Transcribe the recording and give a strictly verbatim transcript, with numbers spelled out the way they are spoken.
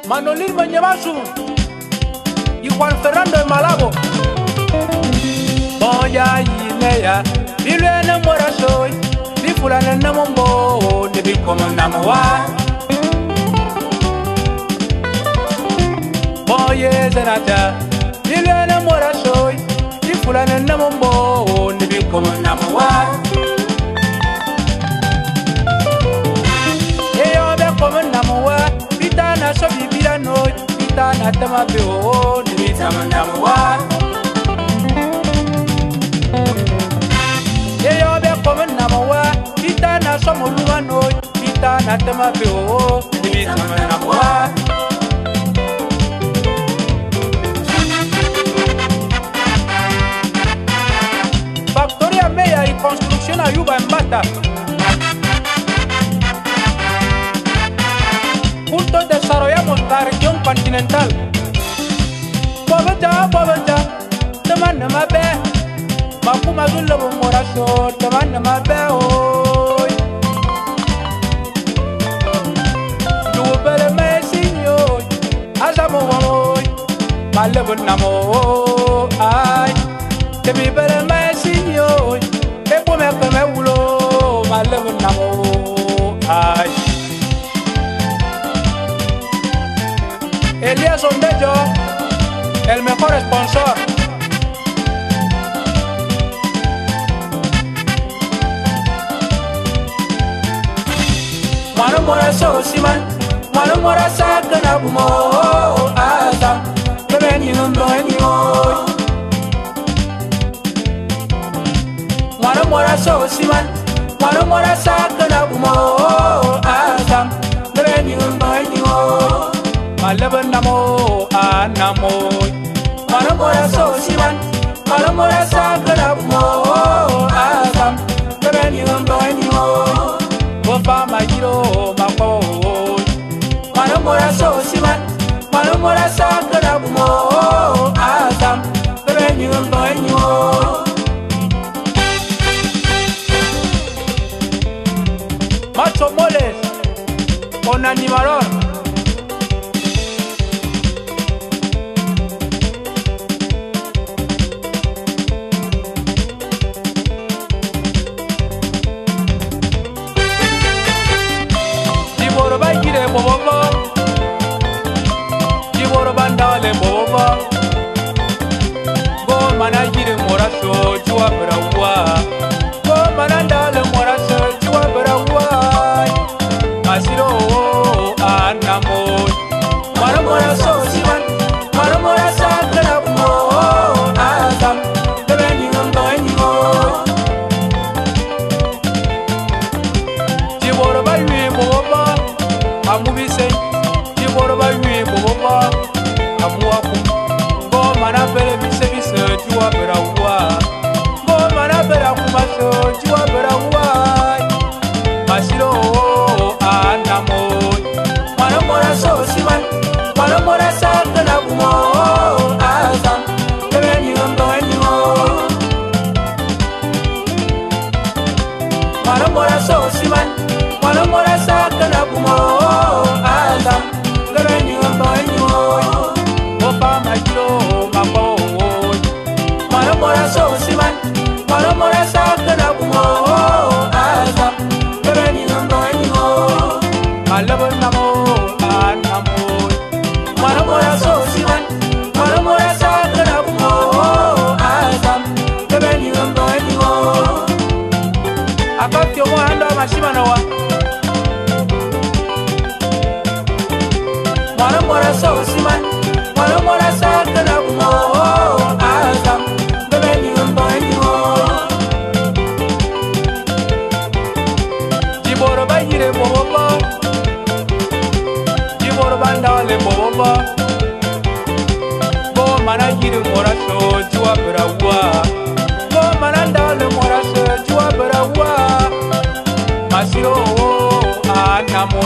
Manolín Mañabasu y Juan Fernando de Malabo. Boya y Leia, vive enamora soy, vi fulana enamombo, de vi como enamorar. Boya Zenata, vive enamora soy, vi fulana enamombo, de vi como enamorar. Yo ve como enamorar, vitana so vivira noy, vitana tema peo, de vi como enamorar. Yo be como enamorar, vitana somos lumano, vitana tema peo, de vi como enamorar. Factoría Meya y construcción Ayuba en Bata. Juntos desarrollamos la región continental. Pobreza, pobreza, te manda más be. Makuma zulo moraso, te manda más be hoy. Tu bele me sinyo, azamo hoy. Malebo namo, ay. Te mi bele me sinyo, te pome que me ulo. Malebo namo, ay. Elías Ondejo, el mejor sponsor. Mano mora so siman, mano mora sa kana bumo azam, beni ndo enyoy. Mano mora so siman, mano mora sa kana bumo azam, beni ndo enyoy. Malebo namo anamoy, mano mora so siman, mano mora sa kana bumo azam, beni ndo enyoy. Bofa magiro makoy, mano mora so siman, mano mora sa kana bumo azam, beni ndo enyoy. Macho moles, con animador. Bobo, Jiboro bandale bobo, go manajire moraso jua berawa, go manandale moraso jua berawa, masiro anamo, mara moraso siman, mara morasa keramo, azam, tebeni ngondo enyo, Jiboro bayi bobo. Amubi say, Jiboro ba yue bobo, amuaku. Go mana bere bise bise jua berawa. Go mana bera kumaso jua berawa. Masiro anamo, mana mora so siman, mana mora sa kana bumo azam, tebeni ngondo enyo. Mana mora so siman, mana mora sa kana bumo. So siman, mano mora sa kana bumo azam, bebeni ndo enyo. Jiboro bayire bobo, Jiboro bandale bobo. Go manajire mora so jua berawa, go manandale mora so jua berawa. Masiro anamo.